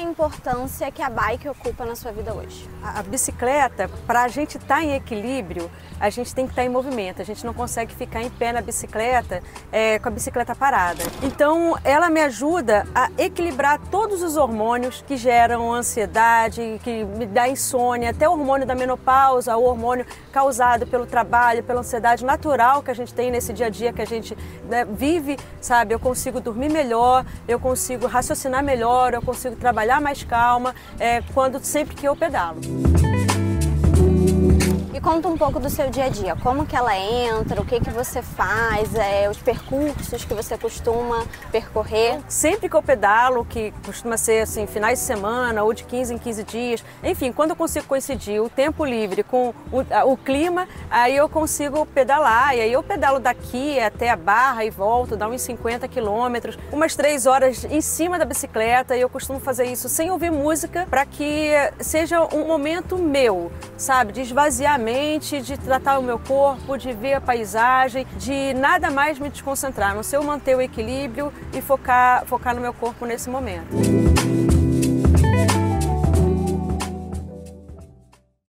importância que a bike ocupa na sua vida hoje? A bicicleta, para a gente estar em equilíbrio, a gente tem que estar em movimento. A gente não consegue ficar em pé na bicicleta com a bicicleta parada. Então, ela me ajuda a equilibrar todos os hormônios que geram ansiedade, que me dá insônia, até o hormônio da menopausa, o hormônio causado pelo trabalho, pela ansiedade natural que a gente tem nesse dia a dia que a gente vive, sabe? Eu consigo dormir melhor, eu consigo raciocinar melhor, eu consigo trabalhar mais calma sempre que eu pedalo. E conta um pouco do seu dia a dia, como que ela entra, o que que você faz, os percursos que você costuma percorrer. Sempre que eu pedalo, que costuma ser assim, finais de semana ou de 15 em 15 dias, enfim, quando eu consigo coincidir o tempo livre com o clima, aí eu consigo pedalar, e aí eu pedalo daqui até a Barra e volto, dá uns 50 quilômetros, umas 3 horas em cima da bicicleta, e eu costumo fazer isso sem ouvir música, para que seja um momento meu, sabe, de esvaziar de tratar o meu corpo, de ver a paisagem, de nada mais me desconcentrar, não ser eu manter o equilíbrio e focar no meu corpo nesse momento.